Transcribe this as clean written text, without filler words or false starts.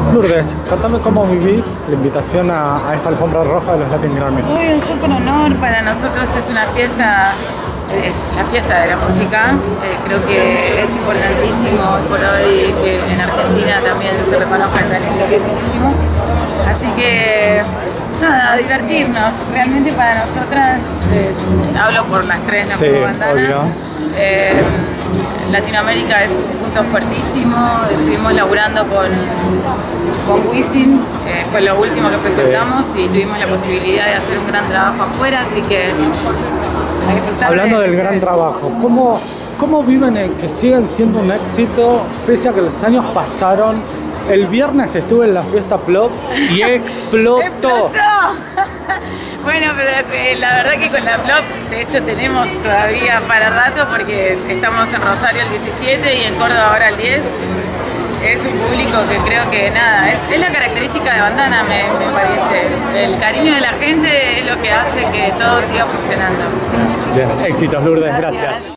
Lourdes, contame cómo vivís la invitación a esta alfombra roja de los Latin Grammy. Uy, un súper honor. Para nosotros es una fiesta, es la fiesta de la música. Creo que es importantísimo por hoy que en Argentina también se reconozca el talento, que es muchísimo. Así que, nada, divertirnos. Realmente para nosotras, hablo por las tres, no Sí, como bandana. obvio. Latinoamérica es un punto fuertísimo. Estuvimos laburando con Wisin, fue lo último que presentamos, y tuvimos la posibilidad de hacer un gran trabajo afuera, así que a disfrutar. Hablando del gran trabajo, ¿cómo viven el que siguen siendo un éxito pese a que los años pasaron? El viernes estuve en la fiesta Plop y explotó. Bueno, pero la verdad que con la Plop, de hecho, tenemos todavía para rato, porque estamos en Rosario el 17 y en Córdoba ahora el 10. Es un público que creo que nada, es la característica de Bandana, me parece. El cariño de la gente es lo que hace que todo siga funcionando. Bien, éxitos, Lourdes, gracias.